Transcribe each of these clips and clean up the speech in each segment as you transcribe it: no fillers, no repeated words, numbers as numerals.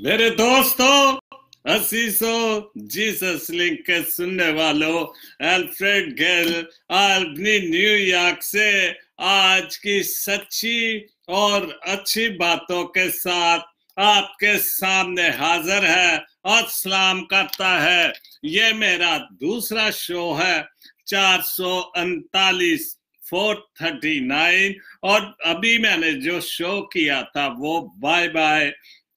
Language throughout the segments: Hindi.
मेरे दोस्तों, असीसो जीसस लिंक के सुनने वालों, अल्फ्रेड गेल अल्बनी न्यूयॉर्क से आज की सच्ची और अच्छी बातों के साथ आपके सामने हाजिर है और सलाम करता है। ये मेरा दूसरा शो है, 439 439, और अभी मैंने जो शो किया था वो बाय बाय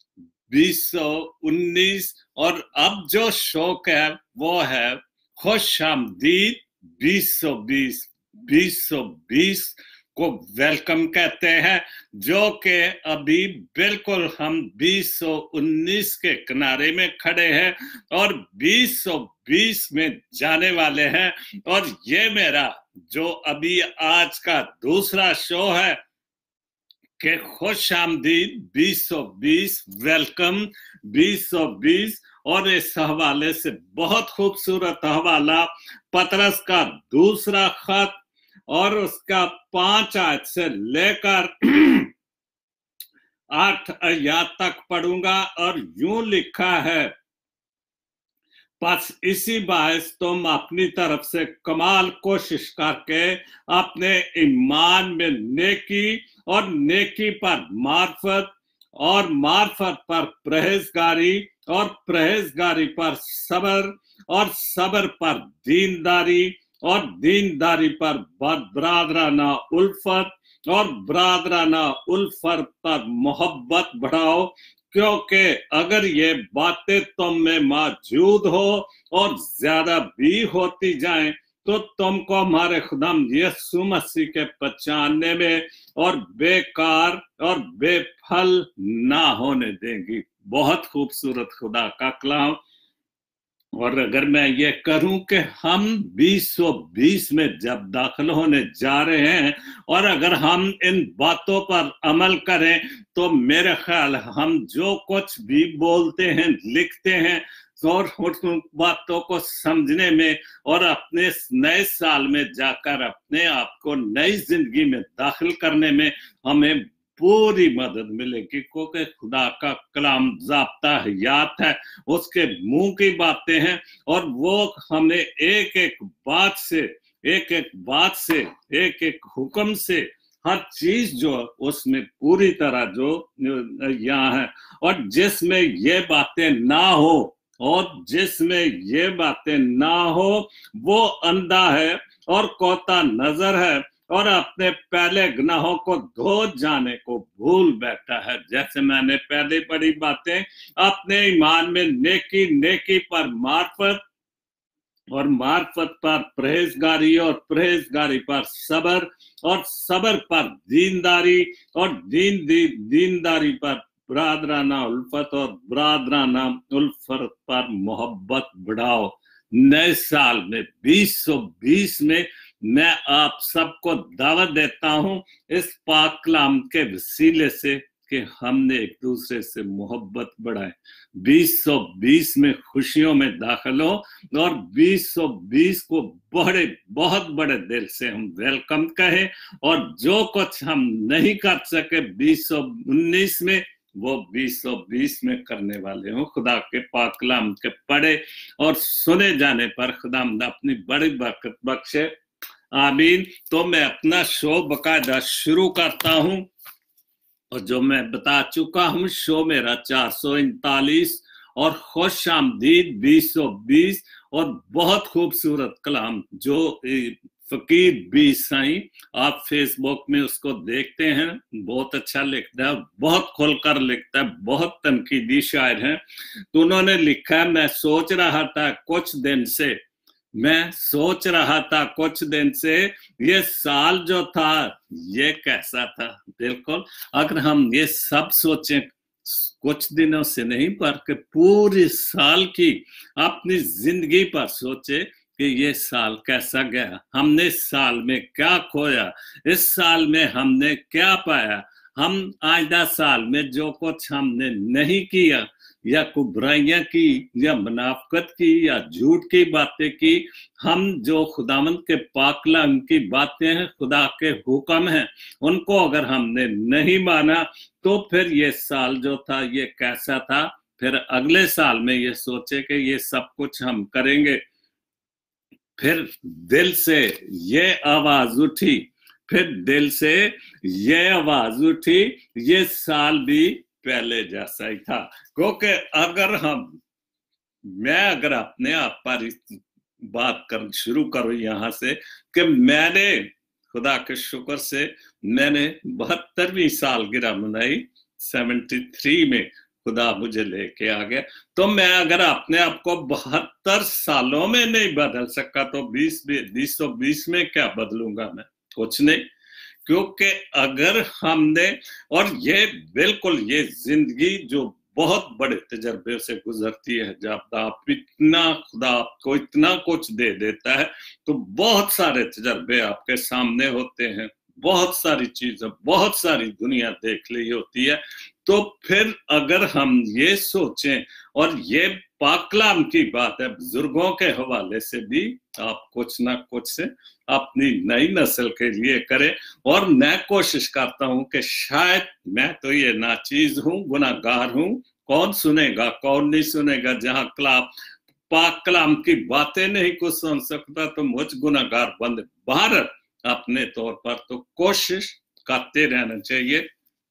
2019, और अब जो शौक है वो है खुश आमदीद 2020। 2020 को वेलकम कहते हैं, जो कि अभी बिल्कुल हम 2019 के किनारे में खड़े हैं और 2020 में जाने वाले हैं। और ये मेरा जो अभी आज का दूसरा शो है के खुश आमदीद 2020, वेलकम 2020। और इस हवाले से बहुत खूबसूरत हवाला पतरस का दूसरा खत और उसका 5 आयत से लेकर 8 आयत तक पढ़ूंगा। और यूं लिखा है, बस इसी बायस तुम अपनी तरफ से कमाल कोशिश करके अपने ईमान में नेकी और नेकी पर मार्फत और मार्फत पर परहेजगारी और परहेजगारी पर सबर और सबर पर दीनदारी और दीनदारी पर बरादराना उल्फत और बरादराना उल्फत पर मोहब्बत बढ़ाओ। क्योंकि अगर ये बातें तुम में मौजूद हो और ज्यादा भी होती जाएं तो तुमको हमारे खुदाम यीशु मसीह के पहचानने में और बेकार और बेफल ना होने देंगी। बहुत खूबसूरत खुदा का कलाम। और अगर मैं ये करूं कि हम 2020 में जब दाखिल होने जा रहे हैं और अगर हम इन बातों पर अमल करें तो मेरे ख्याल हम जो कुछ भी बोलते हैं, लिखते हैं और उन बातों को समझने में और अपने नए साल में जाकर अपने आप को नई जिंदगी में दाखिल करने में हमें पूरी मदद मिलेगी। क्योंकि खुदा का कलाम ज़ाब्ता हयात है, उसके मुंह की बातें हैं और वो हमें एक एक बात से एक एक हुक्म से हर चीज जो उसमें पूरी तरह जो यहाँ है। और जिसमें ये बातें ना हो ना हो वो अंधा है और कोता नजर है और अपने पहले गुनाहों को धो जाने को भूल बैठा है। जैसे मैंने पहले पढ़ी बातें, अपने ईमान में नेकी पर मार्फत और मार्फत पर परहेजगारी और परहेजगारी पर सबर और सबर पर दीनदारी और दीनदारी पर बरादराना उल्फत और बरादराना उल्फत पर मोहब्बत बढ़ाओ। नए साल में 2020 में मैं आप सबको दावत देता हूं इस पाक कलाम के वसीले से कि हमने एक दूसरे से मोहब्बत बढ़ाए। 2020 में खुशियों में दाखिल हो और 2020 को बहुत बड़े दिल से हम वेलकम कहें। और जो कुछ हम नहीं कर सके 2019 में वो 2020 में करने वाले हो। खुदा के पाक कलाम के पढ़े और सुने जाने पर खुदा अपनी बड़ी बरकत बख्शे। आमीन। तो मैं अपना शो बकायदा शुरू करता हूं और जो मैं बता चुका हूं, शो मेरा 439 और खुश आमदीद 2020। और बहुत खूबसूरत कलाम जो फकीर बी साई, आप फेसबुक में उसको देखते हैं, बहुत अच्छा लिखता है, बहुत खुलकर लिखता है, बहुत तनकीदी शायर है। तो उन्होंने लिखा है, मैं सोच रहा था कुछ दिन से ये साल जो था ये कैसा था। बिल्कुल, अगर हम ये सब सोचें कुछ दिनों से नहीं पर के पूरी साल की अपनी जिंदगी पर सोचे कि ये साल कैसा गया, हमने इस साल में क्या खोया, इस साल में हमने क्या पाया, हम आइंदा साल में जो कुछ हमने नहीं किया या कोई बुराइयां की या मुनाफकत की या झूठ की बातें की, हम जो खुदावंद के पाक कलाम की बातें हैं, खुदा के हुक्म हैं, उनको अगर हमने नहीं माना तो फिर ये साल जो था ये कैसा था फिर अगले साल में ये सोचे कि ये सब कुछ हम करेंगे। फिर दिल से ये आवाज उठी, फिर दिल से ये आवाज उठी, ये साल भी पहले जैसा ही था। क्योंकि मैं अगर अपने आप पर बात कर शुरू करूं यहां से कि मैंने खुदा के शुक्र से मैंने 72वीं सालगिरह मनाई 73 में, खुदा मुझे लेके आ गया। तो मैं अगर अपने आप को 72 सालों में नहीं बदल सका तो 2020 में क्या बदलूंगा मैं? कुछ नहीं। क्योंकि अगर हमने, और ये बिल्कुल ये जिंदगी जो बहुत बड़े तजर्बे से गुजरती है, जब आप इतना, खुदा आपको इतना कुछ दे देता है तो बहुत सारे तजर्बे आपके सामने होते हैं, बहुत सारी चीजें, बहुत सारी दुनिया देख ली होती है। तो फिर अगर हम ये सोचें, और ये पाक कलाम की बात है, बुजुर्गों के हवाले से भी आप कुछ ना कुछ से अपनी नई नस्ल के लिए करें। और मैं कोशिश करता हूं कि शायद मैं तो ये नाचीज हूं, गुनाहगार हूं, कौन सुनेगा कौन नहीं सुनेगा। जहां पाक कलाम की बातें नहीं कुछ सुन सकता तो मुझ गुनाहगार बंद बाहर अपने तौर पर तो कोशिश करते रहना चाहिए।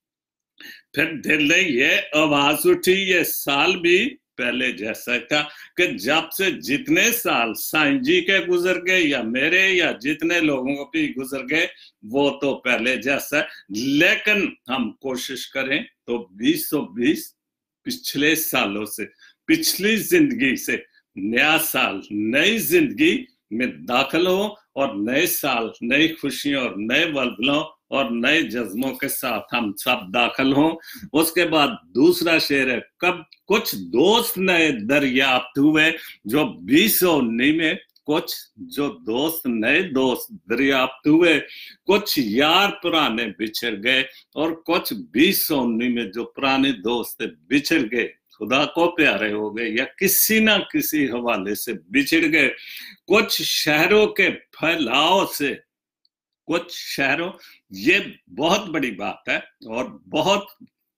फिर दिल ने ये आवाज उठी, ये साल भी पहले जैसा था, कि जब से जितने साल साईं जी के गुजर गए या मेरे या जितने लोगों को भी गुजर गए वो तो पहले जैसा। लेकिन हम कोशिश करें तो 2020 पिछले सालों से, पिछली जिंदगी से नया साल, नई जिंदगी में दाखिल हो, और नए साल नई खुशियों और नए वल्वलों और नए जज्बों के साथ हम सब दाखिल हों। उसके बाद दूसरा शेर है, कब कुछ दोस्त नए दरियाफ्त हुए जो 2019 में, कुछ जो दोस्त नए दोस्त दरियाफ्त हुए, कुछ यार पुराने बिछड़ गए, और कुछ 2019 में जो पुराने दोस्त बिछड़ गए, खुदा को प्यारे हो गए या किसी ना किसी हवाले से बिछड़ गए। कुछ शहरों के फैलाव से, कुछ शहरों, ये बहुत बड़ी बात है। और बहुत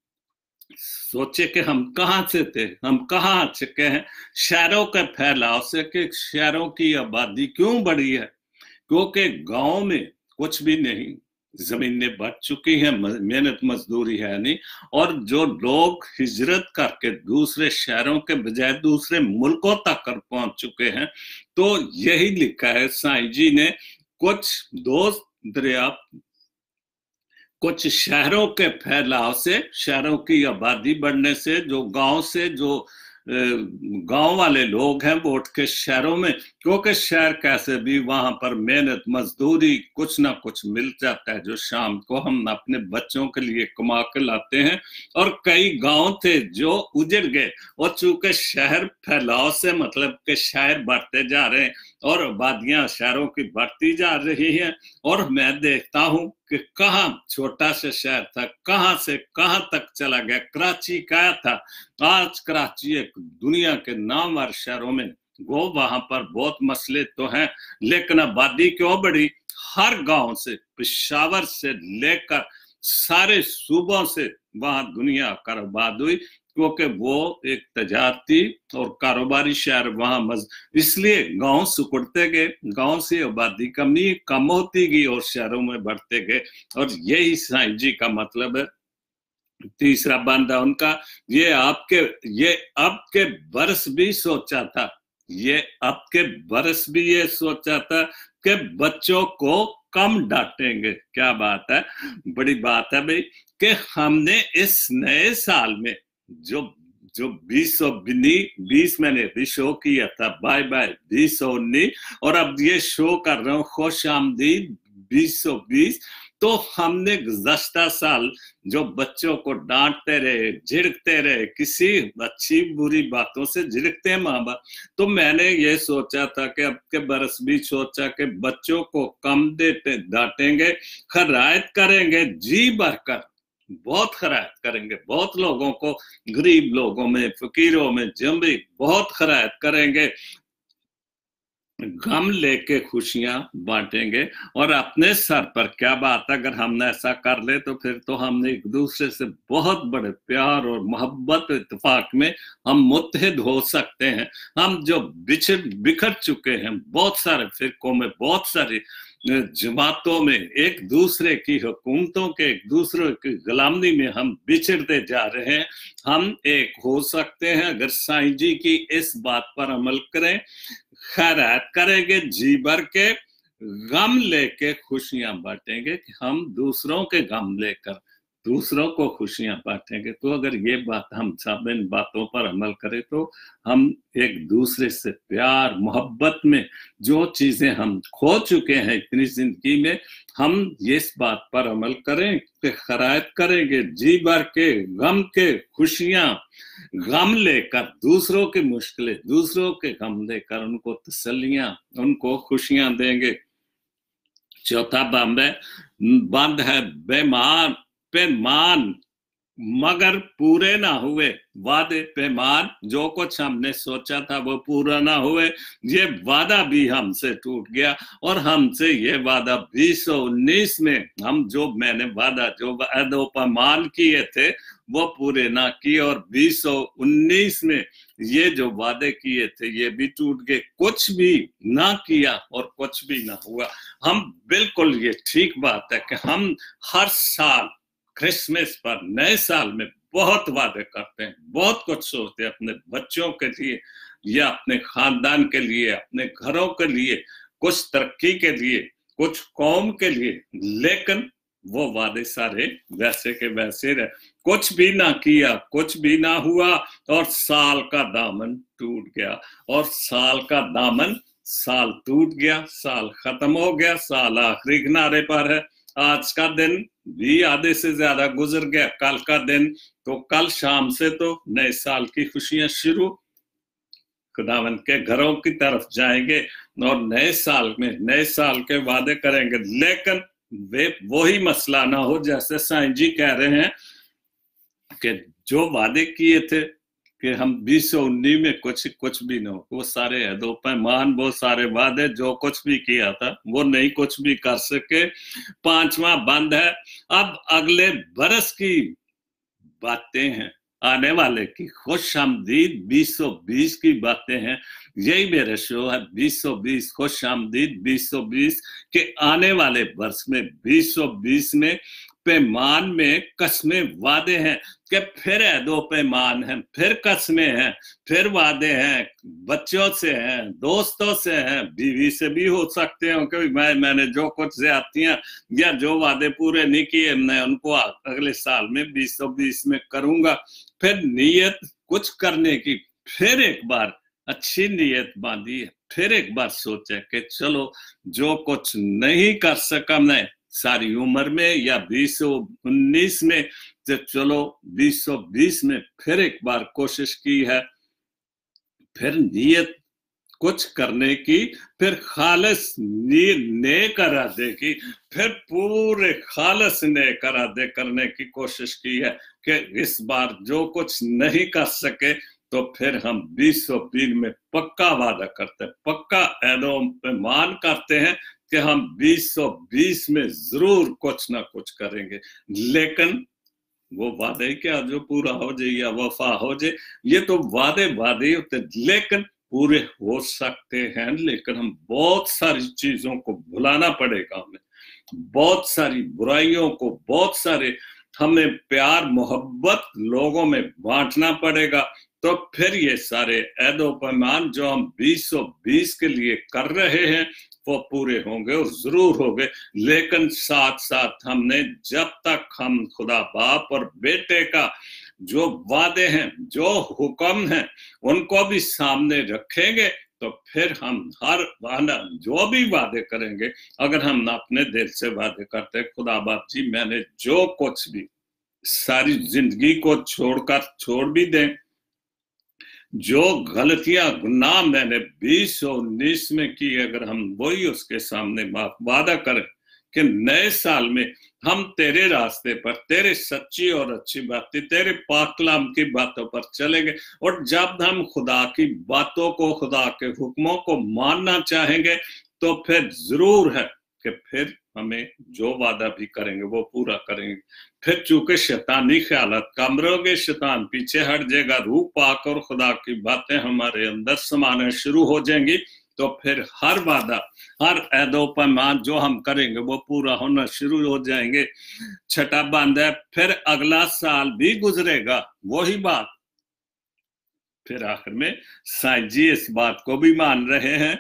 सोचे कि हम कहां से थे, हम कहां आ चुके हैं शहरों के फैलाव से, कि शहरों की आबादी क्यों बढ़ी है? क्योंकि गांव में कुछ भी नहीं, जमीनें बढ़ चुकी हैं, मेहनत मजदूरी है नहीं, और जो लोग हिजरत करके दूसरे शहरों के बजाय दूसरे मुल्कों तक कर पहुंच चुके हैं। तो यही लिखा है साईं जी ने, कुछ दोस्त दरिया, कुछ शहरों के फैलाव से, शहरों की आबादी बढ़ने से, जो गांव से, जो गांव वाले लोग हैं वो उठ के शहरों में, क्योंकि शहर कैसे भी वहां पर मेहनत मजदूरी कुछ ना कुछ मिल जाता है जो शाम को हम अपने बच्चों के लिए कमा के लाते हैं। और कई गांव थे जो उजड़ गए, और चूंकि शहर फैलाव से मतलब कि शहर बढ़ते जा रहे हैं और आबादियां शहरों की बढ़ती जा रही हैं। और मैं देखता हूं कि कहाँ छोटा सा शहर था, कहां से कहां तक चला गया। कराची क्या था, आज कराची एक दुनिया के नामवर शहरों में, वो वहां पर बहुत मसले तो हैं, लेकिन आबादी क्यों बढ़ी? हर गांव से, पेशावर से लेकर सारे सूबों से वहां दुनिया का आबाद हुई, क्योंकि वो एक तजारती और कारोबारी शहर वहां इसलिए गांव सिकुड़ते गए, गांव से आबादी कम होती गई और शहरों में बढ़ते गए। और यही साईं जी का मतलब है। तीसरा बंदा उनका, ये अब के बरस भी सोचा था, ये अब के बरस भी ये सोचा था कि बच्चों को कम डांटेंगे। क्या बात है, बड़ी बात है भाई, कि हमने इस नए साल में जो 2020 मैंने भी शो किया था, बाय बाय 2019, और अब ये शो कर रहा हूँ खुश आमदीद 2020। तो हमने गुज़श्ता साल जो बच्चों को डांटते रहे, झिड़कते रहे, किसी अच्छी बुरी बातों से झिड़कते हैं माँ बाप, तो मैंने ये सोचा था कि अब के बरस भी सोचा कि बच्चों को कम डांटेंगे, खरायत करेंगे जी भरकर, बहुत खरायत करेंगे, बहुत लोगों को, गरीब लोगों में, फकीरों में, जम्बी बहुत खरायत करेंगे। गम लेके खुशियां बांटेंगे। और अपने सर पर क्या बात, अगर हम ऐसा कर ले तो फिर तो हमने एक दूसरे से बहुत बड़े प्यार और मोहब्बत इत्तेफाक में हम मुत्तहिद हो सकते हैं। हम जो बिखर चुके हैं बहुत सारे फिरकों में, बहुत सारी जमातों में, एक दूसरे की हुकूमतों के, एक दूसरे की गुलामी में हम बिछड़ते जा रहे हैं। हम एक हो सकते हैं अगर साईं जी की इस बात पर अमल करें, खैरात करेंगे, जी भर के गम लेके खुशियां बांटेंगे कि हम दूसरों के गम लेकर दूसरों को खुशियां बांटेंगे। तो अगर ये बात हम सब इन बातों पर अमल करें तो हम एक दूसरे से प्यार मोहब्बत में जो चीजें हम खो चुके हैं इतनी जिंदगी में, हम इस बात पर अमल करें कि खैरात करेंगे, जी भर के गम के खुशियां गम लेकर, दूसरों की मुश्किलें दूसरों के गम लेकर उनको तसल्लियां, उनको खुशियां देंगे। चौथा बंद है बेमान पैमान मगर पूरे ना हुए वादे पैमान। जो कुछ हमने सोचा था वो पूरा ना हुए, ये वादा भी हमसे टूट गया। और हमसे ये वादा 2019 में हम जो मैंने वादा जो पैमान किए थे वो पूरे ना किए, और 2019 में ये जो वादे किए थे ये भी टूट गए। कुछ भी ना किया और कुछ भी ना हुआ। हम बिल्कुल, ये ठीक बात है कि हम हर साल क्रिसमस पर, नए साल में बहुत वादे करते हैं, बहुत कुछ सोचते हैं अपने बच्चों के लिए या अपने खानदान के लिए, अपने घरों के लिए, कुछ तरक्की के लिए, कुछ कौम के लिए, लेकिन वो वादे सारे वैसे के वैसे रहे। कुछ भी ना किया, कुछ भी ना हुआ, और साल का दामन टूट गया। और साल का दामन, साल टूट गया, साल खत्म हो गया, साल आखिरी किनारे पर है। आज का दिन भी आधे से ज्यादा गुजर गया, कल का दिन, तो कल शाम से तो नए साल की खुशियां शुरू, खुदावंद के घरों की तरफ जाएंगे और नए साल में नए साल के वादे करेंगे। लेकिन वे वही मसला ना हो जैसे साईं जी कह रहे हैं कि जो वादे किए थे कि हम 2019 में कुछ भी ना हो, वो सारे दो पैमान, वो सारे वादे, जो कुछ भी किया था वो नहीं कुछ भी कर सके। पांचवा बंद है अब अगले बरस की बातें हैं, आने वाले की खुशामदीद 2020 की बातें हैं। यही मेरा शो है 2020 खुशामदीद 2020 के आने वाले वर्ष में 2020 में पैमान में कस्में वादे हैं कि फिर है दो पैमान हैं, फिर कस्में हैं, फिर वादे हैं, बच्चों से हैं, दोस्तों से हैं, बीवी से भी हो सकते हैं कि मैंने जो कुछ ज्यादतियां या जो वादे पूरे नहीं किए मैं उनको अगले साल में 2020 में करूंगा। फिर नीयत कुछ करने की, फिर एक बार अच्छी नीयत बांधी है, फिर एक बार सोचे कि चलो जो कुछ नहीं कर सका मैं सारी उम्र में या 2019 में, तो चलो 2020 में फिर एक बार कोशिश की है, फिर नीयत कुछ करने की, फिर खालिस नेक इरादे की, फिर पूरे खालिस नेक इरादे करने की कोशिश की है कि इस बार जो कुछ नहीं कर सके तो फिर हम 2020 में पक्का वादा करते हैं, पक्का ऐलान करते हैं कि हम 2020 में जरूर कुछ ना कुछ करेंगे। लेकिन वो वादे क्या जो पूरा हो जाए या वफा हो जाए, ये तो वादे वादे होते, लेकिन पूरे हो सकते हैं। लेकिन हम बहुत सारी चीजों को भुलाना पड़ेगा, हमें बहुत सारी बुराइयों को, बहुत सारे हमें प्यार मोहब्बत लोगों में बांटना पड़ेगा। तो फिर ये सारे ऐदो पैमान जो हम 2020 के लिए कर रहे हैं वो पूरे होंगे और जरूर होंगे। लेकिन साथ साथ हमने जब तक हम खुदा बाप और बेटे का जो वादे हैं, जो हुक्म हैं, उनको भी सामने रखेंगे तो फिर हम हर वादा जो भी वादे करेंगे, अगर हम अपने दिल से वादे करते हैं खुदा बाप जी मैंने जो कुछ भी सारी जिंदगी को छोड़ भी दें, जो गलतियां गुनाह मैंने 2019 में की, अगर हम वही उसके सामने वादा करें कि नए साल में हम तेरे रास्ते पर, तेरे सच्ची और अच्छी बातें, तेरे पाक कलाम की बातों पर चलेंगे। और जब हम खुदा की बातों को, खुदा के हुक्मों को मानना चाहेंगे, तो फिर जरूर है कि फिर हमें जो वादा भी करेंगे वो पूरा करेंगे। फिर चूंकि शैतानी ख्यालात कम रहोगे, शैतान पीछे हट जाएगा, रूह पाक और खुदा की बातें हमारे अंदर समाना शुरू हो जाएंगी, तो फिर हर वादा, हर ऐदो पैमान जो हम करेंगे वो पूरा होना शुरू हो जाएंगे। छठा बंद है, फिर अगला साल भी गुजरेगा, वही बात। फिर आखिर में साईं जी इस बात को भी मान रहे हैं,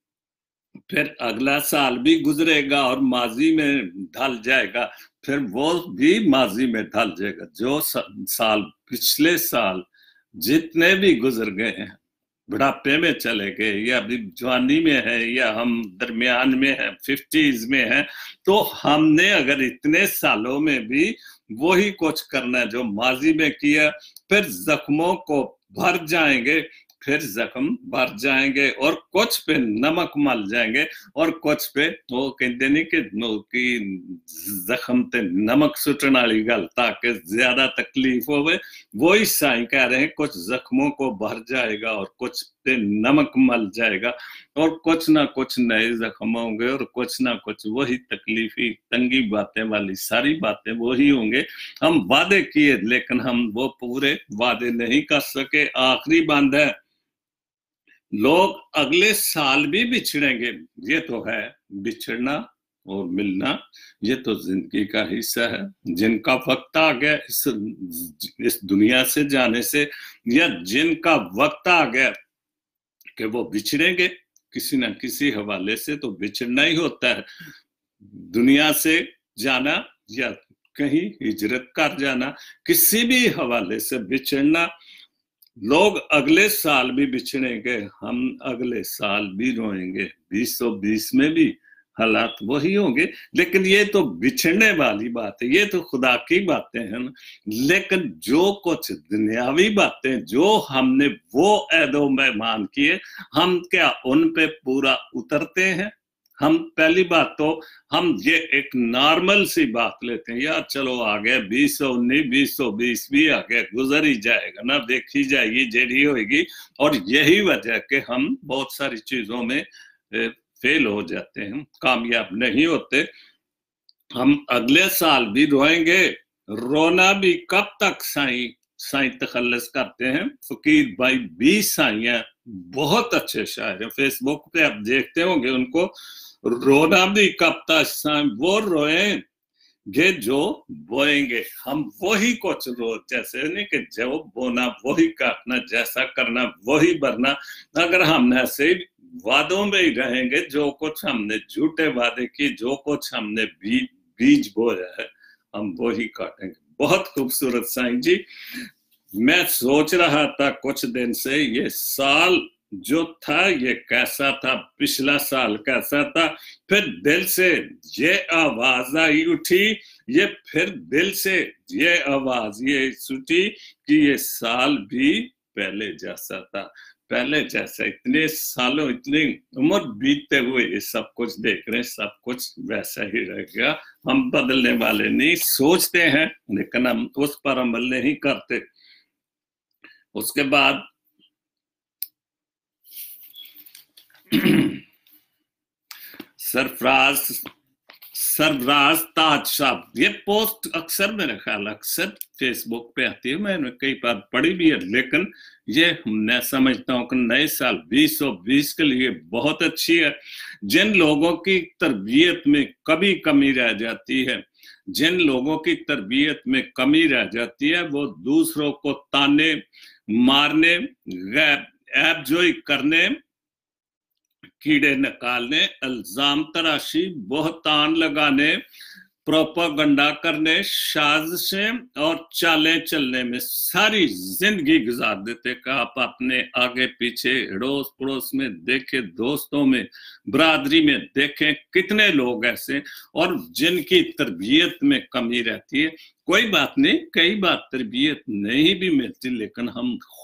फिर अगला साल भी गुजरेगा और माजी में ढल जाएगा, फिर वो भी माजी में ढल जाएगा। जो साल, पिछले साल जितने भी गुजर गए हैं, बुढ़ापे में चले गए या अभी जवानी में है या हम दरमियान में है, 50s में है, तो हमने अगर इतने सालों में भी वही कुछ करना है जो माजी में किया, फिर जख्मों को भर जाएंगे, फिर जख्म भर जाएंगे और कुछ पे नमक मल जाएंगे और कुछ पे वो कहते नहीं कि जख्म ते नमक सुटने वाली गल, ताकि ज्यादा तकलीफ होवे। वही साईं कह रहे हैं, कुछ जख्मों को भर जाएगा और कुछ पे नमक मल जाएगा और कुछ ना कुछ नए जख्म होंगे और कुछ ना कुछ वही तकलीफी तंगी बातें वाली सारी बातें वही होंगे। हम वादे किए लेकिन हम वो पूरे वादे नहीं कर सके। आखिरी बात है, लोग अगले साल भी बिछड़ेंगे, ये तो है, बिछड़ना और मिलना ये तो जिंदगी का हिस्सा है। जिनका वक्त आ गया इस दुनिया से जाने से, या जिनका वक्त आ गया कि वो बिछड़ेंगे किसी ना किसी हवाले से, तो बिछड़ना ही होता है। दुनिया से जाना या कहीं हिजरत कर जाना, किसी भी हवाले से बिछड़ना। लोग अगले साल भी बिछड़ेंगे, हम अगले साल भी रोएंगे, 2020 में भी हालात वही होंगे। लेकिन ये तो बिछड़ने वाली बात है, ये तो खुदा की बातें हैं ना। लेकिन जो कुछ दुनियावी बातें जो हमने वो ऐदो मेहमान किए, हम क्या उन पे पूरा उतरते हैं? हम पहली बात तो हम ये एक नॉर्मल सी बात लेते हैं, यार चलो आ गया 2019, 2020 भी आ गया, गुजर ही जाएगा ना, देखी जाएगी जेडी होगी। और यही वजह कि हम बहुत सारी चीजों में फेल हो जाते हैं, कामयाब नहीं होते। हम अगले साल भी रोएंगे, रोना भी कब तक? साईं तखल्लुस करते हैं, फकीर भाई 20 साईं बहुत अच्छे शायर हैं, फेसबुक पे आप देखते होंगे उनको। रोना भी कब तक साईं, वो रोएंगे जो बोएंगे, हम वही कुछ रो, जैसे नहीं कि जो बोना वही काटना, जैसा करना वही भरना। अगर हम ऐसे वादों में ही रहेंगे, जो कुछ हमने झूठे वादे किए, जो कुछ हमने बीज बोया है, हम वही काटेंगे। बहुत खूबसूरत साईं जी। मैं सोच रहा था कुछ दिन से, ये साल जो था ये कैसा था, पिछला साल कैसा था। फिर दिल से ये आवाज आई उठी, ये फिर दिल से ये आवाज ये उठी कि ये साल भी पहले जैसा था, पहले जैसा। इतने सालों, इतनी उम्र बीतते हुए ये सब कुछ देख रहे हैं, सब कुछ वैसा ही रहेगा। हम बदलने वाले नहीं, सोचते हैं लेकिन हम उस पर अमल नहीं करते। उसके बाद सरफराज ताज साहब, ये पोस्ट अक्सर मेरे ख्याल अक्सर फेसबुक पे आती है, मैंने कई बार पढ़ी भी है, लेकिन ये मैं समझता हूँ कि नए साल 2020 के लिए बहुत अच्छी है। जिन लोगों की तरबियत में कभी कमी रह जाती है, जिन लोगों की तरबियत में कमी रह जाती है, वो दूसरों को ताने मारने, ऐबजोई करने, कीड़े निकालने, इल्जाम तराशी, बोहतान लगाने, प्रोपेगेंडा करने, साजिशें और चालें चलने में सारी जिंदगी गुजार देते। कि आप अपने आगे पीछे, अड़ोस पड़ोस में देखें, दोस्तों में, बरादरी में देखें, कितने लोग ऐसे और जिनकी तरबियत में कमी रहती है। कोई बात नहीं, कई बार तरबियत नहीं भी मिलती, लेकिन हम खुद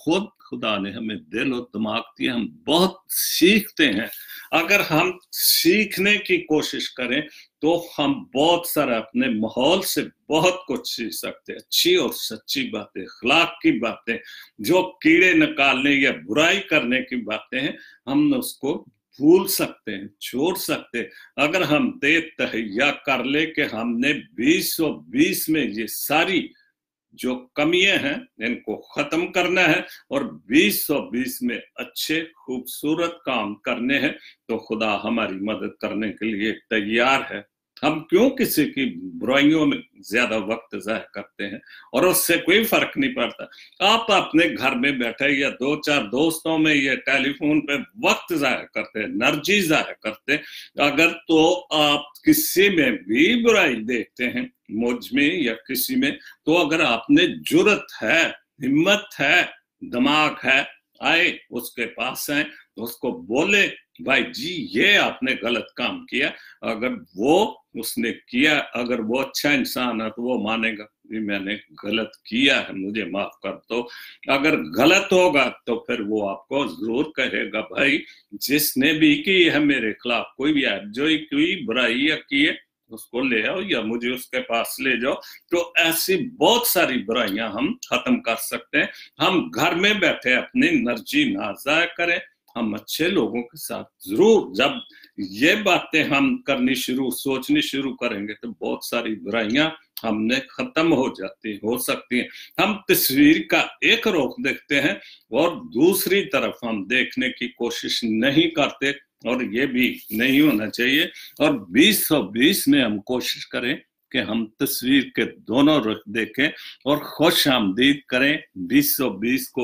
खुदा ने हमें दिल और दिमाग दिया, हम बहुत सीखते हैं। अगर हम सीखने की कोशिश करें तो हम बहुत सारा अपने माहौल से बहुत कुछ सीख सकते हैं। अच्छी और सच्ची बातें, अखलाक की बातें, जो कीड़े निकालने या बुराई करने की बातें हैं, हम उसको भूल सकते हैं, छोड़ सकते हैं। अगर हम तहैया कर ले कि हमने 2020 में ये सारी जो कमियां हैं इनको खत्म करना है और 2020 में अच्छे खूबसूरत काम करने हैं, तो खुदा हमारी मदद करने के लिए तैयार है। हम क्यों किसी की बुराइयों में ज्यादा वक्त ज़ाया करते हैं, और उससे कोई फर्क नहीं पड़ता। आप अपने घर में बैठे या 2-4 दोस्तों में या टेलीफोन पे वक्त ज़ाया करते हैं, एनर्जी ज़ाया करते हैं, अगर तो आप किसी में भी बुराई देखते हैं, मुझ में या किसी में, तो अगर आपने जुर्रत है, हिम्मत है, दिमाग है, आए उसके पास आए, उसको बोले भाई जी ये आपने गलत काम किया। अगर वो उसने किया, अगर वो अच्छा इंसान है तो वो मानेगा कि मैंने गलत किया है, मुझे माफ कर दो। अगर गलत होगा तो फिर वो आपको जरूर कहेगा भाई जिसने भी की है मेरे खिलाफ कोई भी है, जो कोई बुराई की है उसको ले आओ या मुझे उसके पास ले जाओ। तो ऐसी बहुत सारी बुराइयां हम खत्म कर सकते हैं। हम घर में बैठे अपनी एनर्जी ना ज़ाया करें, हम अच्छे लोगों के साथ जरूर, जब ये बातें हम करनी सोचनी शुरू करेंगे तो बहुत सारी बुराइयां हमने खत्म हो सकती हैं। हम तस्वीर का एक रुख देखते हैं और दूसरी तरफ हम देखने की कोशिश नहीं करते, और ये भी नहीं होना चाहिए। और 2020 में हम कोशिश करें कि हम तस्वीर के दोनों रुख देखें और खुश आमदीद करें 2020 को।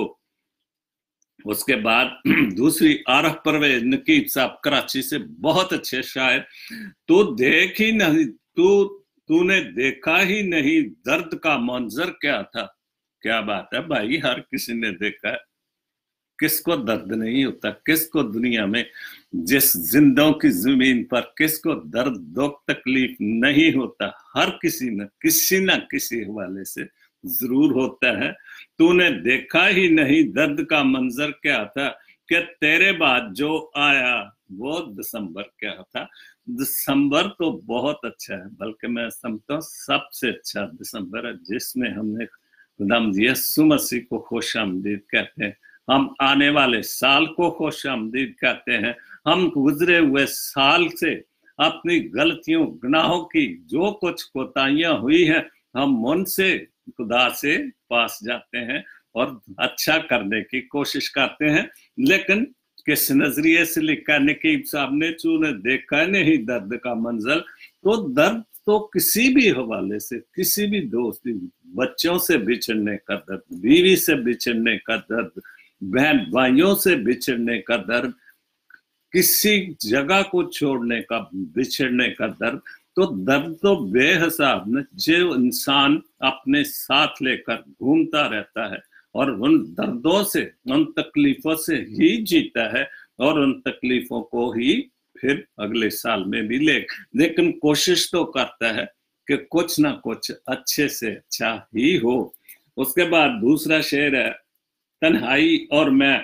उसके बाद दूसरी आरफ परवेज नकीब साहब कराची से, बहुत अच्छे शायर। तू देख ही नहीं, तूने देखा ही नहीं दर्द का मंजर क्या था। क्या बात है भाई, हर किसी ने देखा है। किसको दर्द नहीं होता, किसको दुनिया में जिस जिंदों की जमीन पर किसको दर्द दुख तकलीफ नहीं होता। हर किसी न किसी हवाले से जरूर होता है। तूने देखा ही नहीं दर्द का मंजर क्या था, कि तेरे बाद जो आया वो दिसंबर क्या था। दिसंबर तो बहुत अच्छा है, बल्कि मैं समझता हूँ सबसे अच्छा दिसंबर है, जिसमें हमने खुदाम यीशु मसीह को खुशामदीद कहते हैं। हम आने वाले साल को खुशामदीद कहते हैं। हम गुजरे हुए साल से अपनी गलतियों गुनाहों की जो कुछ कोताहियां हुई हैं, हम उनसे खुदा से पास जाते हैं और अच्छा करने की कोशिश करते हैं। लेकिन किस नजरिए से लिखा नकीब साहब ने, तूने देखा नहीं दर्द का मंजर। तो दर्द तो किसी भी हवाले से, किसी भी दोस्त, बच्चों से बिछड़ने का दर्द, बीवी से बिछड़ने का दर्द, बहन भाइयों से बिछड़ने का दर्द, किसी जगह को छोड़ने का, बिछड़ने का दर्द, तो दर्द तो बेहिसाब न, जो इंसान अपने साथ लेकर घूमता रहता है और उन दर्दों से, उन तकलीफों से ही जीता है और उन तकलीफों को ही फिर अगले साल में भी लेकिन कोशिश तो करता है कि कुछ ना कुछ अच्छे से अच्छा ही हो। उसके बाद दूसरा शेर है, तन्हाई और मैं।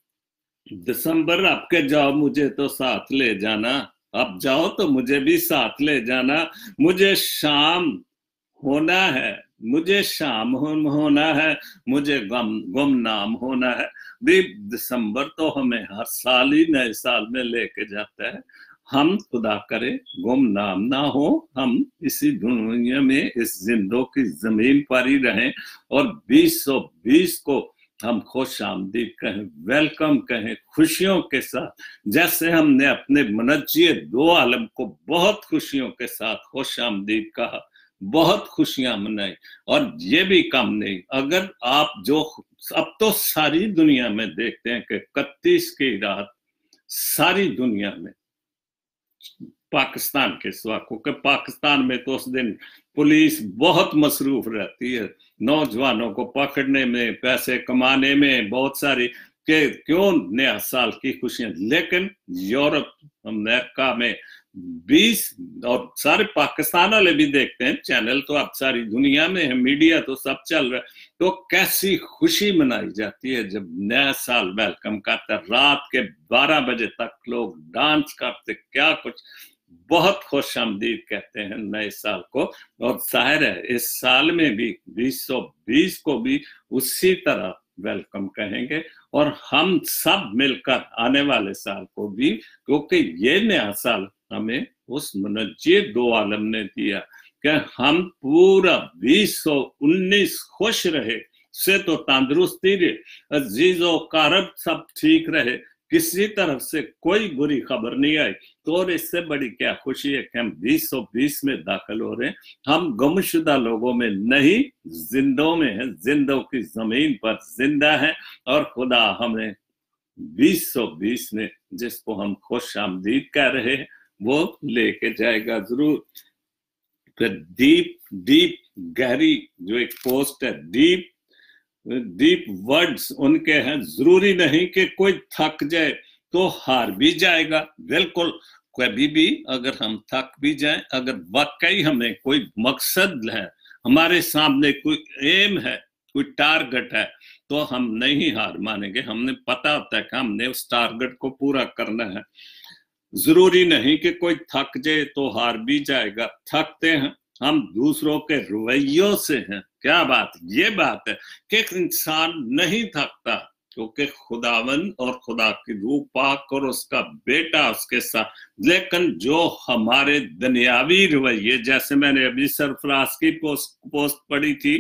दिसंबर आपके जाओ मुझे तो साथ ले जाना, अब जाओ तो मुझे भी साथ ले जाना। मुझे शाम होना है, मुझे शाम होना है, मुझे गुमनाम होना है। भी दिसंबर तो हमें हर साल ही नए साल में लेके जाता है। हम खुदा करे गुमनाम ना हो, हम इसी दुनिया में इस जिंदों की जमीन पर ही रहें और 2020 को हम खुश आमदीद कहें, वेलकम कहें, खुशियों के साथ। जैसे हमने अपने मनज्जिए दो आलम को बहुत खुशियों के साथ खुश आमदीद कहा, बहुत खुशियां मनाई, और ये भी कम नहीं। अगर आप जो अब तो सारी दुनिया में देखते हैं कि 31 की रात सारी दुनिया में, पाकिस्तान के सिवा, क्योंकि पाकिस्तान में तो उस दिन पुलिस बहुत मसरूफ रहती है नौजवानों को पकड़ने में, पैसे कमाने में, बहुत सारी के क्यों नया साल की खुशियां। लेकिन यूरोप, अमेरिका में 20 और सारे पाकिस्तान वाले भी देखते हैं चैनल, तो अब सारी दुनिया में है, मीडिया तो सब चल रहा है। तो कैसी खुशी मनाई जाती है जब नया साल वेलकम करता है। रात के 12 बजे तक लोग डांस करते, क्या कुछ, बहुत खुशामदीद कहते हैं नए साल को। और जाहिर है इस साल में भी 2020 को भी उसी तरह वेलकम कहेंगे, और हम सब मिलकर आने वाले साल को भी, क्योंकि ये नया साल हमें उस मुनज्जिर दो आलम ने दिया कि हम पूरा 2019 खुश रहे, से तो तंदुरुस्ती रहे, अजीजो कारब सब ठीक रहे, किसी तरफ से कोई बुरी खबर नहीं आई। तो और इससे बड़ी क्या खुशी है कि हम 2020 में दाखिल हो रहे हैं। हम गुमशुदा लोगों में नहीं, जिंदों में हैं, जिंदों की जमीन पर जिंदा हैं, और खुदा हमें 2020 में जिसको हम खुश आमदीद कह रहे हैं वो लेके जाएगा जरूर। फिर डीप डीप गहरी जो एक पोस्ट है, डीप वर्ड्स उनके हैं, जरूरी नहीं कि कोई थक जाए तो हार भी जाएगा। बिल्कुल, कभी भी अगर हम थक भी जाएं, अगर वाकई हमें कोई मकसद है, हमारे सामने कोई एम है, कोई टारगेट है, तो हम नहीं हार मानेंगे। हमने पता होता है कि हमने उस टारगेट को पूरा करना है। जरूरी नहीं कि कोई थक जाए तो हार भी जाएगा। थकते हैं हम दूसरों के रवैयों से हैं। क्या बात, ये बात है कि इंसान नहीं थकता क्योंकि खुदावन और खुदा की रूह पाक और उसका बेटा उसके साथ। लेकिन जो हमारे दुनियावी रवैये, जैसे मैंने अभी सरफराज की पोस्ट पढ़ी थी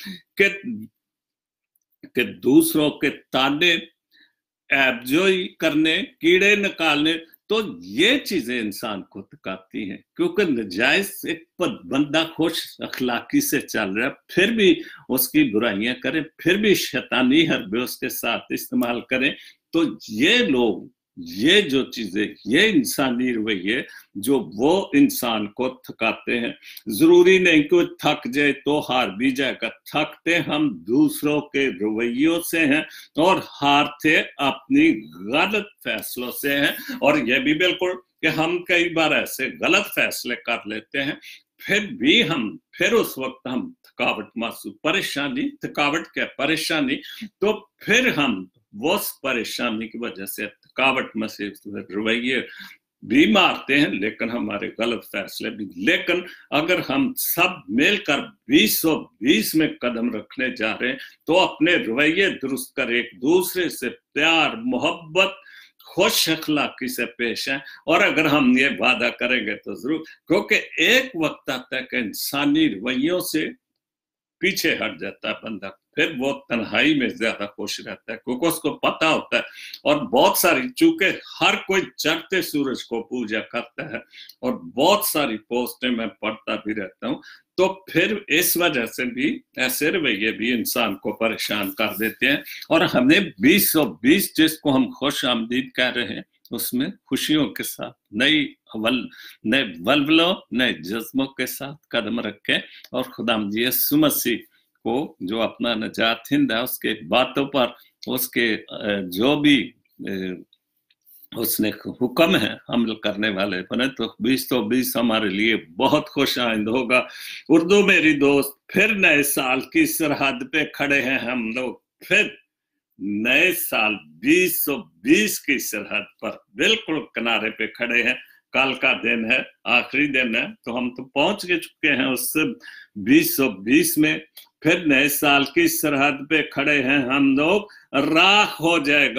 कि दूसरों के ताने, ऐबजोई करने, कीड़े निकालने, तो ये चीजें इंसान को थकाती हैं। क्योंकि नजायज एक बंदा खुश अखलाकी से चल रहा है, फिर भी उसकी बुराइयां करें, फिर भी शैतानी हरबे उसके साथ इस्तेमाल करें, तो ये लोग, ये जो चीजें, ये इंसानी रवैये जो वो इंसान को थकाते हैं। जरूरी नहीं कि थक जाए तो हार भी जाएगा। थकते हम दूसरों के रवैयों से हैं और हारते अपनी गलत फैसलों से हैं। और यह भी बिल्कुल कि हम कई बार ऐसे गलत फैसले कर लेते हैं, फिर उस वक्त हम थकावट महसूस, थकावट क्या, परेशानी, तो फिर हम वो परेशानी की वजह से थकावट महसूस, रवैये भी मारते हैं, लेकिन हमारे गलत फैसले भी। लेकिन अगर हम सब मिलकर 2020 में कदम रखने जा रहे हैं तो अपने रवैये दुरुस्त कर, एक दूसरे से प्यार, मोहब्बत, खुश अखलाकी से पेश है। और अगर हम ये वादा करेंगे तो जरूर, क्योंकि एक वक्त आता है कि इंसानी रवैयों से पीछे हट जाता है बंदा, फिर वो तन्हाई में ज्यादा खुश रहता है क्योंकि उसको पता होता है। और बहुत सारी, चूंकि हर कोई चढ़ते सूरज को पूजा करता है और बहुत सारी पोस्टें मैं पढ़ता भी रहता हूँ, तो फिर इस वजह से भी ऐसे रवैये भी इंसान को परेशान कर देते हैं। और हमने 2020 जिसको हम खुश आमदीद कह रहे हैं, उसमें खुशियों के साथ नए वल्वलों, नए जज्बों के साथ कदम रखें और खुदावंद यीशु मसीह को जो अपना नजात हिंद है उसके बातों पर, उसके जो भी उसने हुक्म है अमल करने वाले बने, तो 2020 हमारे लिए बहुत खुश आइंद होगा। उर्दू मेरी दोस्त, फिर नए साल की सरहद पे खड़े हैं हम लोग, फिर नए साल 2020 की सरहद पर बिल्कुल किनारे पे खड़े हैं। कल का दिन है, आखिरी दिन है, तो हम तो पहुंच के चुके हैं उस 2020 में। फिर नए साल की सरहद पे खड़े हैं हम लोग। राख हो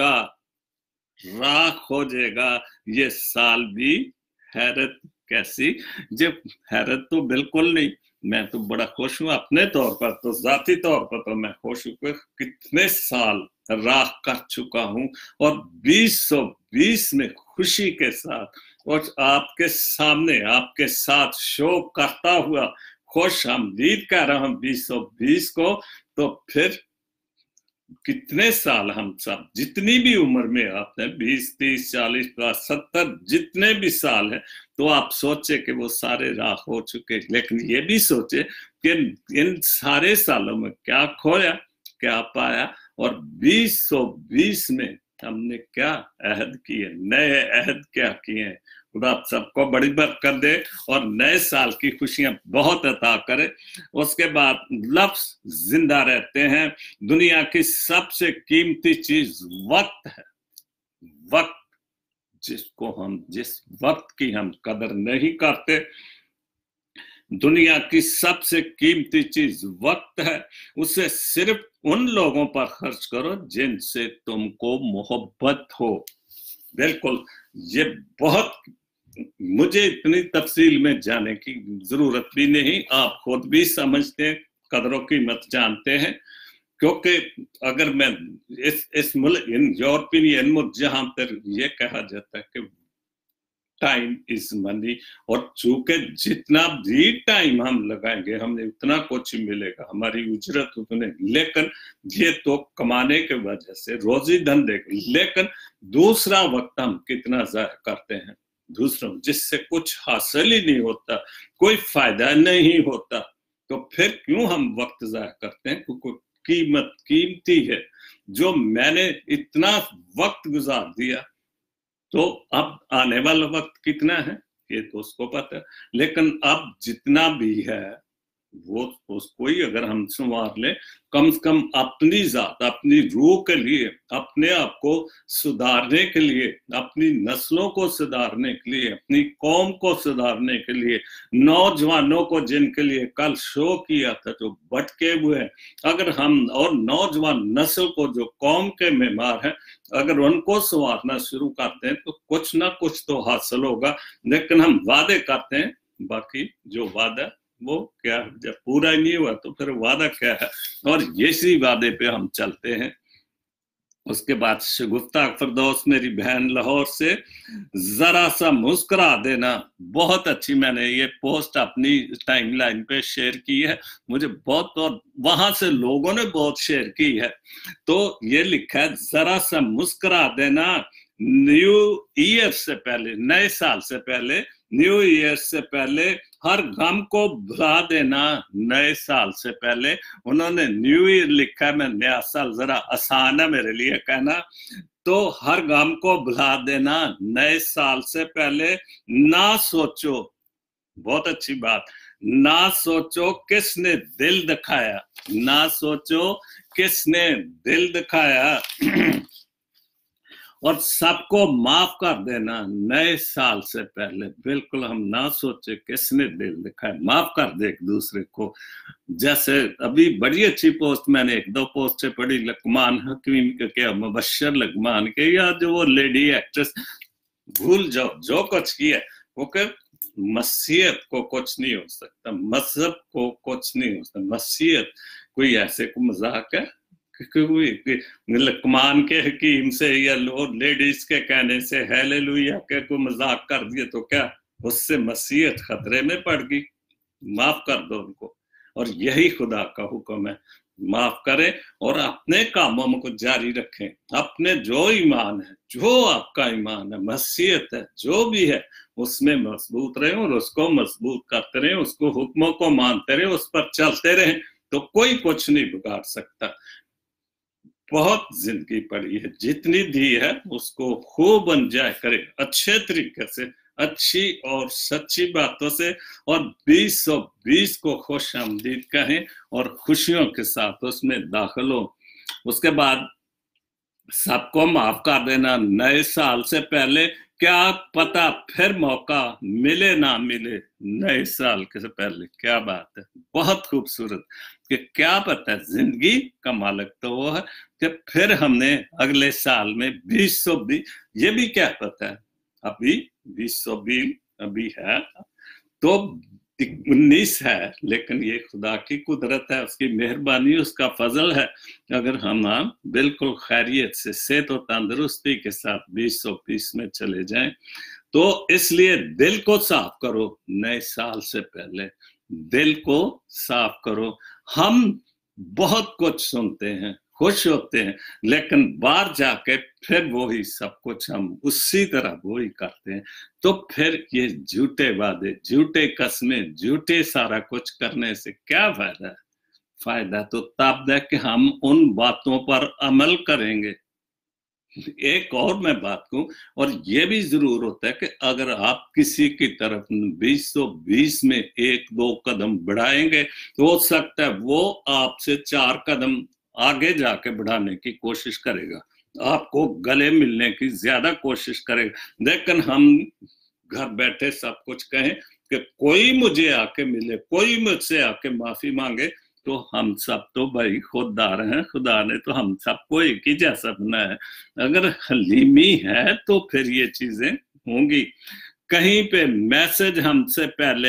जाएगा ये साल भी। हैरत कैसी, जब हैरत तो बिल्कुल नहीं, मैं तो बड़ा खुश हूं अपने तौर पर, तो जाती तौर पर तो मैं खुश हूं कि कितने साल राख कर चुका हूं और 2020 में खुशी के साथ और आपके सामने, आपके साथ शो करता हुआ खुश आमदीद कर रहा हूं 2020 को। तो फिर कितने साल हम सब, जितनी भी उम्र में आप हैं, 20, 30, 40, 50, 70, जितने भी साल हैं, तो आप सोचे कि वो सारे राख हो चुके। लेकिन ये भी सोचे कि इन सारे सालों में क्या खोया, क्या पाया, और 2020 में हमने क्या अहद किए, नए अहद क्या किए, खुदा आप सबको बड़ी बरकत दे और नए साल की खुशियां बहुत अता करे। उसके बाद लफ्ज जिंदा रहते हैं। दुनिया की सबसे कीमती चीज वक्त है। वक्त, जिस वक्त की हम कदर नहीं करते, दुनिया की सबसे कीमती चीज वक्त है। उसे सिर्फ उन लोगों पर खर्च करो जिनसे तुमको मोहब्बत हो। बिल्कुल, ये बहुत, मुझे इतनी तफसील में जाने की जरूरत भी नहीं, आप खुद भी समझते हैं, कदरों कीमत जानते हैं। क्योंकि अगर मैं इस मुल्क, इन यूरोपियन मुल्क जहां पर यह कहा जाता है कि टाइम इज मनी, और चूंकि जितना भी टाइम हम लगाएंगे हमें उतना कुछ मिलेगा, हमारी उजरत उतने, लेकिन ये तो कमाने के वजह से, रोजी धंधे, लेकिन दूसरा वक्त हम कितना जाया करते हैं दूसरों, जिससे कुछ हासिल ही नहीं होता, कोई फायदा नहीं होता, तो फिर क्यों हम वक्त जाया करते हैं? क्योंकि कीमत कीमती है। जो मैंने इतना वक्त गुजार दिया, तो अब आने वाला वक्त कितना है ये तो उसको पता है, लेकिन अब जितना भी है वो उसको ही अगर हम संवार ले, कम से कम अपनी जात, अपनी रूह के लिए, अपने आप को सुधारने के लिए, अपनी नस्लों को सुधारने के लिए, अपनी कौम को सुधारने के लिए, नौजवानों को जिनके लिए कल शो किया था जो भटके हुए हैं, अगर हम और नौजवान नस्ल को जो कौम के मेहमान हैं, अगर उनको संवारना शुरू करते हैं तो कुछ ना कुछ तो हासिल होगा। लेकिन हम वादे करते हैं, बाकी जो वादा वो क्या, जब पूरा नहीं हुआ तो फिर वादा क्या है, और इसी वादे पे हम चलते हैं। उसके बाद शगुफ्ता फरदौस मेरी बहन लाहौर से, जरा सा मुस्कुरा देना, बहुत अच्छी, मैंने ये पोस्ट अपनी टाइमलाइन पे शेयर की है, मुझे बहुत, और वहां से लोगों ने बहुत शेयर की है। तो ये लिखा है, जरा सा मुस्कुरा देना, न्यू ईयर से पहले, नए साल से पहले, न्यू ईयर से पहले हर गम को भुला देना, नए साल से पहले। उन्होंने न्यू ईयर लिखा है, मैं नया साल जरा आसान है मेरे लिए कहना, तो हर गम को भुला देना नए साल से पहले। ना सोचो, बहुत अच्छी बात, ना सोचो किसने दिल दिखाया, ना सोचो किसने दिल दिखाया, और सबको माफ कर देना नए साल से पहले। बिल्कुल, हम ना सोचे किसने दिल दिखाया, माफ कर दे एक दूसरे को। जैसे अभी बड़ी अच्छी पोस्ट मैंने एक दो पोस्ट से पढ़ी, लकमान हकीम के क्या, मुबशर लकमान के, या जो वो लेडी एक्ट्रेस, भूल जाओ जो कुछ किया, वो कर मसीहत को कुछ नहीं हो सकता, मजहब को कुछ नहीं हो सकता, मसीहत कोई ऐसे को मजाक है, लकमान के हकीम से या लेडीज के कहने से हालेलुया के को मजाक कर दिए तो क्या उससे मसीहत खतरे में पड़ गई? माफ कर दो उनको, और यही खुदा का हुक्म है, माफ करें और अपने कामों को जारी रखें। अपने जो ईमान है, जो आपका ईमान है, मसीहत है, जो भी है, उसमें मजबूत रहें और उसको मजबूत करते रहें, उसको हुक्मों को मानते रहें, उस पर चलते रहें, तो कोई कुछ नहीं बिगाड़ सकता। बहुत जिंदगी पड़ी है, जितनी दी है उसको खूब एंजॉय करें, अच्छे तरीके से, अच्छी और सच्ची बातों से, और 2020 को खुश आमदीद कहें और खुशियों के साथ उसमें दाखिल हो। उसके बाद सबको माफ कर देना नए साल से पहले, क्या पता फिर मौका मिले ना मिले नए साल के से पहले। क्या बात है, बहुत खूबसूरत, कि क्या पता, जिंदगी का मालिक तो वो है कि फिर हमने अगले साल में 2020, ये भी क्या पता है, अभी 2020 अभी है तो 19 है, लेकिन ये खुदा की कुदरत है, उसकी मेहरबानी, उसका फजल है, अगर हम बिल्कुल खैरियत से, सेहत और तंदुरुस्ती के साथ 2020 में चले जाएं। तो इसलिए दिल को साफ करो नए साल से पहले, दिल को साफ करो। हम बहुत कुछ सुनते हैं, खुश होते हैं, लेकिन बाहर जाके फिर वही सब कुछ हम उसी तरह वही करते हैं। तो फिर ये झूठे वादे, झूठे कसमें, झूठे सारा कुछ करने से क्या फायदा है? फायदा तो तब है कि हम उन बातों पर अमल करेंगे। एक और मैं बात कहूं, और ये भी जरूर होता है कि अगर आप किसी की तरफ 2020 में एक दो कदम बढ़ाएंगे तो हो सकता है वो आपसे 4 कदम आगे जाके बढ़ाने की कोशिश करेगा, आपको गले मिलने की ज्यादा कोशिश करेगा। लेकिन हम घर बैठे सब कुछ कहें कि कोई मुझे आके मिले, कोई मुझसे आके माफी मांगे, तो हम सब तो भाई खुददार हैं, खुदा ने तो हम सबको एक ही जैसा बनाया है। अगर हलीमी है तो फिर ये चीजें होंगी। कहीं पे मैसेज हमसे पहले,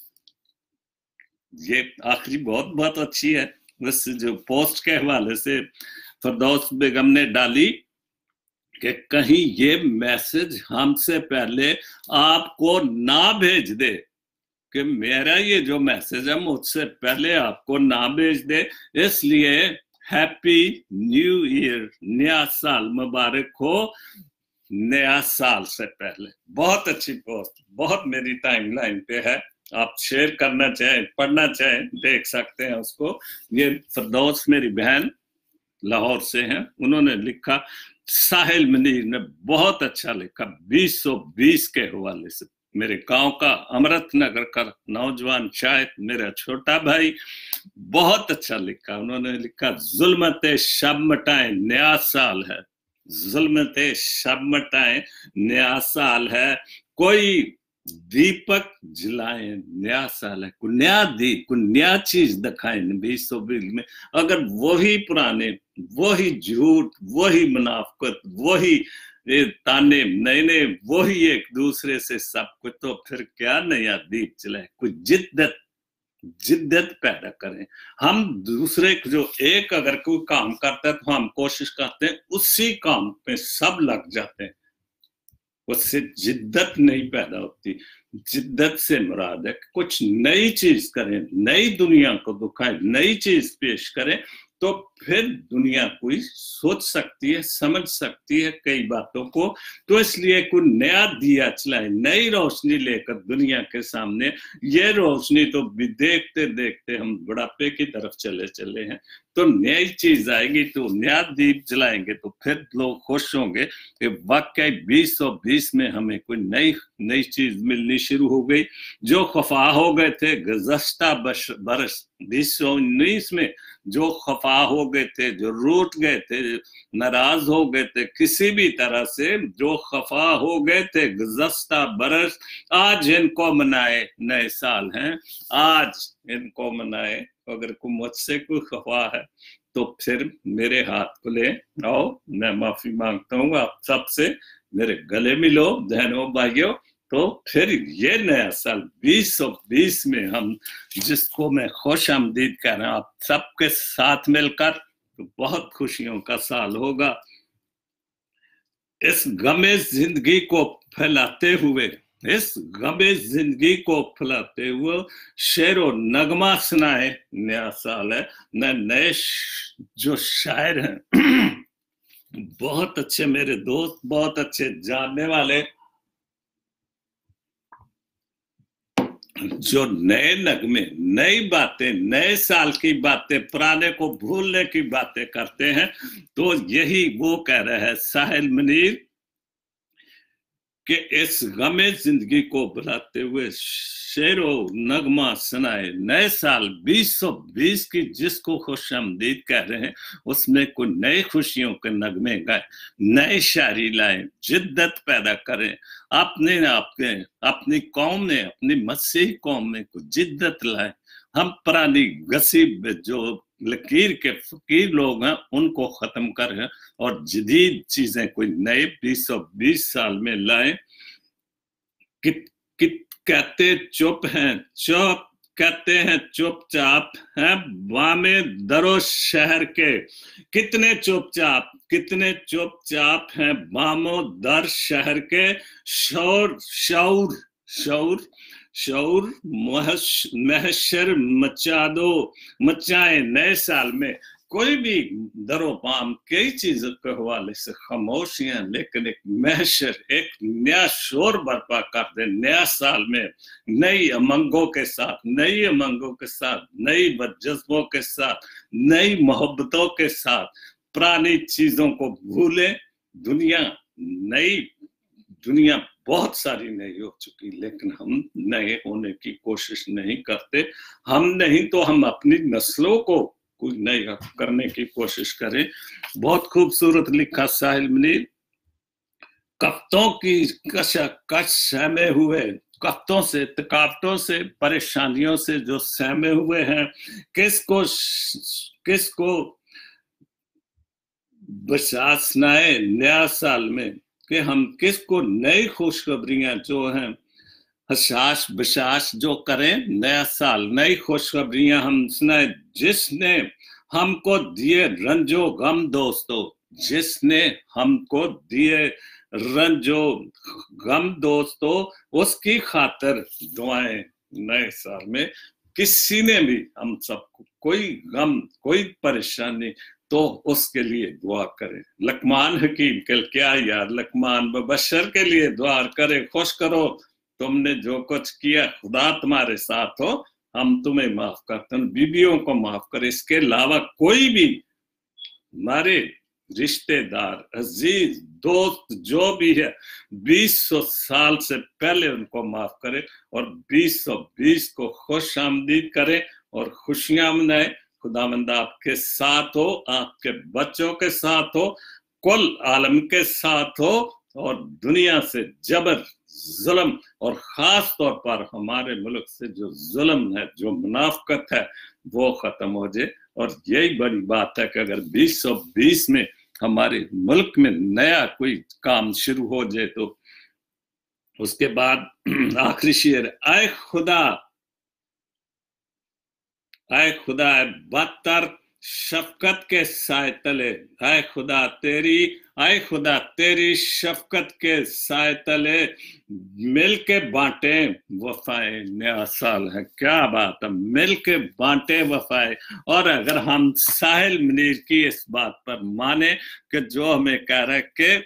ये आखिरी बहुत अच्छी है, बस जो पोस्ट के हवाले से फरदौस बेगम ने डाली कि कहीं ये मैसेज हमसे पहले आपको ना भेज दे, कि मेरा ये जो मैसेज है मुझसे पहले आपको ना भेज दे। इसलिए हैप्पी न्यू ईयर, नया साल मुबारक हो, नया साल से पहले। बहुत अच्छी पोस्ट, बहुत मेरी टाइमलाइन पे है, आप शेयर करना चाहें, पढ़ना चाहें, देख सकते हैं उसको। ये फरदौस मेरी बहन लाहौर से हैं, उन्होंने लिखा, साहिल मनीर ने बहुत अच्छा लिखा 2020 के हवाले से। मेरे गांव का अमृत नगर का नौजवान शायद मेरा छोटा भाई, बहुत अच्छा लिखा। उन्होंने लिखा, जुल्मते शब मटाए नया साल है, जुल्मते शब मटाए नया साल है, कोई दीपक जलाए नया साल है, कोई नया दीप, कोई नया चीज दिखाए 2020 में। अगर वही पुराने, वही झूठ, वही मुनाफिकत, वही ताने नए वही एक दूसरे से सब कुछ, तो फिर क्या नया दीप जलाए। कोई जिद्दत पैदा करें। हम दूसरे जो एक अगर कोई काम करता है तो हम कोशिश करते हैं उसी काम पे सब लग जाते हैं, उससे जिद्दत नहीं पैदा होती। जिद्दत से मुराद है कुछ नई चीज करें, नई दुनिया को दिखाएं, नई चीज पेश करें, तो फिर दुनिया कोई सोच सकती है, समझ सकती है कई बातों को। तो इसलिए कोई नया दिया चलाए, नई रोशनी लेकर दुनिया के सामने। ये रोशनी तो भी देखते देखते हम बुढ़ापे की तरफ चले हैं, तो नई चीज आएगी, तो नया दीप जलाएंगे, तो फिर लोग खुश होंगे कि वाकई 2020 में हमें कोई नई चीज मिलनी शुरू हो गई। जो खफा हो गए थे गुज़श्ता बरस 2019 में, जो खफा हो गए थे, जो रूठ गए थे, नाराज हो गए थे किसी भी तरह से, जो खफा हो गए थे गुज़श्ता बरस, आज इनको मनाए, नए साल हैं, आज इनको मनाए। अगर कोई मुझसे कोई खफा है तो फिर मेरे हाथ को ले आओ, मैं माफी मांगता हूँ आप सबसे, मेरे गले मिलो बहनों भाइयों। तो फिर ये नया साल 2020 में हम, जिसको मैं खुश आमदीद कह रहा हूं आप सबके साथ मिलकर, तो बहुत खुशियों का साल होगा। इस गमे जिंदगी को फैलाते हुए, इस गमे जिंदगी को फैलाते हुए शेरो नगमा सुनाए नया साल है। नए जो शायर हैं बहुत अच्छे मेरे दोस्त, बहुत अच्छे जानने वाले, जो नए नगमे, नई बातें, नए साल की बातें, पुराने को भूलने की बातें करते हैं, तो यही वो कह रहे हैं साहिल मनीर कि इस गमे जिंदगी को बुलाते हुए शेरो नगमा सुनाए नए साल 2020 की, जिसको खुशामदीद कह रहे हैं, उसमें कोई नए खुशियों के नगमे गाए, नए शायरी लाए, जिद्दत पैदा करें। अपनी कौम ने, अपनी मसीही कौम में कुछ जिद्दत लाए। हम पुरानी घसी जो लकीर के फकीर लोग हैं उनको खत्म करें और जदीद चीजें कोई नए 2020 साल में लाए। कहते चुप हैं, चुप कहते हैं, चुपचाप हैं बामे दरो शहर के, कितने चुपचाप हैं बामो दर शहर के। शौर महशर मचाए नए साल में। कोई भी दरो पाम कई चीजों के हवाले से खामोशियां, लेकिन एक महशर, एक नया शोर बर्पा कर दे नया साल में, नई उमंगों के साथ, नई बदजज्बों के साथ, नई मोहब्बतों के साथ। पुरानी चीजों को भूलें, दुनिया नई, दुनिया बहुत सारी नई हो चुकी, लेकिन हम नए होने की कोशिश नहीं करते। हम नहीं तो हम अपनी नस्लों को कोई नया करने की कोशिश करें। बहुत खूबसूरत लिखा साहिल मुनीर, कफ्तों की कश सहमे हुए, कफ्तों से, थकावटों से, परेशानियों से जो सहमे हुए हैं, किसको बशा सुनाए नया साल में, कि हम किसको नई खुशखबरियां जो हैं हसास बशास जो करें, नया साल नई खुशखबरियां हम सुनाए। जिसने हमको दिए रंजो गम दोस्तों, जिसने हमको दिए रंजो गम दोस्तों, उसकी खातिर दुआएं नए साल में। किसी ने भी हम सबको कोई गम, कोई परेशानी, तो उसके लिए दुआ करें। लकमान हकीम कल क्या यार, लकमान बशर के लिए दुआ करे, खुश करो, तुमने जो कुछ किया खुदा तुम्हारे साथ हो, हम तुम्हें माफ करते हैं, बीबियों को माफ करे। इसके अलावा कोई भी हमारे रिश्तेदार, अजीज, दोस्त जो भी है, 200 साल से पहले उनको माफ करे और 2020 को खुश आमदीद करे और खुशियां मनाए। खुदावंद आपके साथ हो, आपके बच्चों के साथ हो, कुल आलम के साथ हो, और दुनिया से जबर, जुल्म और खास तौर पर हमारे मुल्क से जो जुल्म है, जो मुनाफकत है, वो खत्म हो जाए। और यही बड़ी बात है कि अगर 2020 में हमारे मुल्क में नया कोई काम शुरू हो जाए तो उसके बाद आखिरी शेर, आए खुदा बदतर शफकत के साए तले, आए खुदा तेरी शफकत के साए तले मिल के बांटे वफाए नया साल है। क्या बात है, मिल के बांटे वफाए। और अगर हम साहिल मुनीर की इस बात पर माने कि जो हमें कह रहा है कि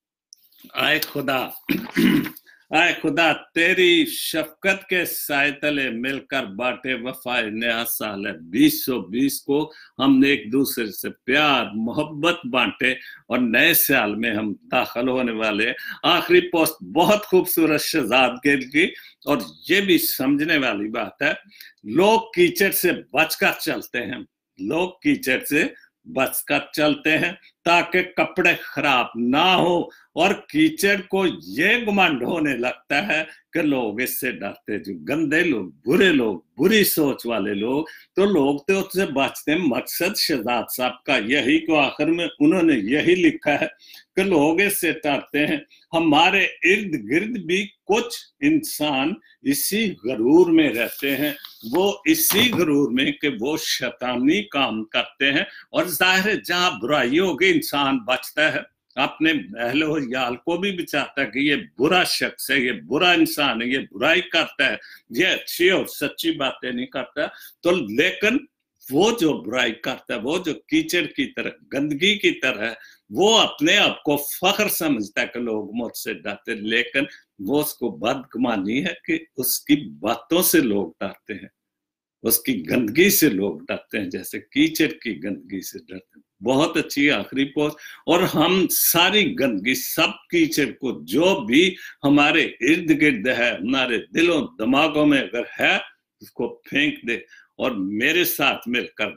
आए खुदा तेरी शफकत के साए तले मिलकर बांटे वफाए नया साल है। 2020 को हमने एक दूसरे से प्यार मोहब्बत बांटे और नए साल में हम दाखिल होने वाले। आखिरी पोस्ट बहुत खूबसूरत शहजाद गिल की, और ये भी समझने वाली बात है, लोग कीचड़ से बचकर चलते हैं, लोग कीचड़ से बचकर चलते हैं ताकि कपड़े खराब ना हो, और कीचड़ को ये गुमांड होने लगता है कि लोग इससे डरते, जो गंदे लोग, बुरे लोग, बुरी सोच वाले लोग, तो लोग तो उससे बचते हैं। मकसद शहजाद साहब का यही को आखिर में उन्होंने यही लिखा है कि लोग इससे डरते हैं। हमारे इर्द गिर्द भी कुछ इंसान इसी गरूर में रहते हैं, वो इसी गरूर में कि वो शैतानी काम करते हैं, और जाहिर है जहां बुराई होगी इंसान बचता है, अपने अहलो याल को भी बचाता है कि ये बुरा शख्स है, ये बुरा इंसान है, ये बुराई करता है, ये अच्छी और सच्ची बातें नहीं करता। तो लेकिन वो जो बुराई करता है, वो जो कीचड़ की तरह, गंदगी की तरह है, वो अपने आप को फख्र समझता है कि लोग मुझसे डरते, लेकिन वो उसको बदगुमानी है कि उसकी बातों से लोग डरते हैं, उसकी गंदगी से लोग डरते हैं, जैसे कीचड़ की गंदगी से डरते हैं। बहुत अच्छी आखिरी पोस्ट। और हम सारी गंदगी, सब कीचड़ को जो भी हमारे इर्द गिर्द है, हमारे दिलों दिमागों में अगर है, उसको फेंक दे और मेरे साथ मिलकर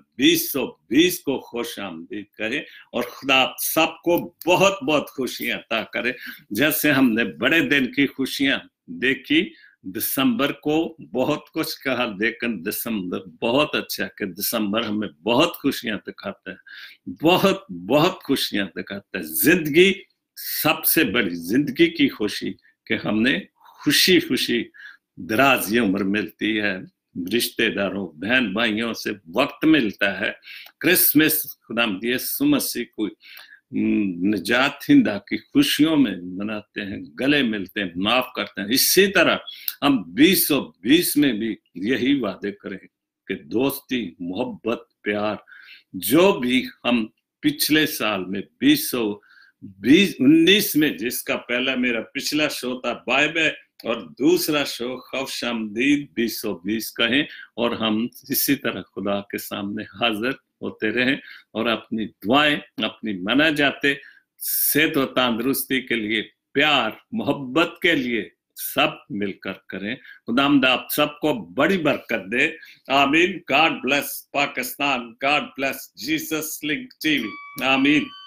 2020 को खुश आमदीद करे, और खुदा सबको बहुत बहुत खुशियां अता करे। जैसे हमने बड़े दिन की खुशियां देखी, दिसंबर को बहुत कुछ कहा, लेकिन दिसंबर बहुत अच्छा है कि दिसंबर हमें बहुत खुशियां दिखाता है, बहुत बहुत खुशियां दिखाता है। जिंदगी, सबसे बड़ी जिंदगी की खुशी कि हमने खुशी खुशी दराज उम्र मिलती है, रिश्तेदारों बहन भाइयों से वक्त मिलता है, क्रिसमस खुदावंद यीशु मसीह को निजात हिंदा की खुशियों में मनाते हैं, गले मिलते हैं, माफ करते हैं। इसी तरह हम 2020 में भी यही वादे करें कि दोस्ती, मोहब्बत, प्यार, जो भी हम पिछले साल में 2019 में, जिसका पहला मेरा पिछला शो था बाय बाय और दूसरा शो खुश आमदीद 2020 कहें, और हम इसी तरह खुदा के सामने हाजिर होते रहें और अपनी दुआएं, अपनी मना जाते सेहत और तंदुरुस्ती के लिए, प्यार मोहब्बत के लिए सब मिलकर करें। खुदावंद आप सबको बड़ी बरकत दे। आमीन। God bless Pakistan, God bless Jesus Link TV. आमीन।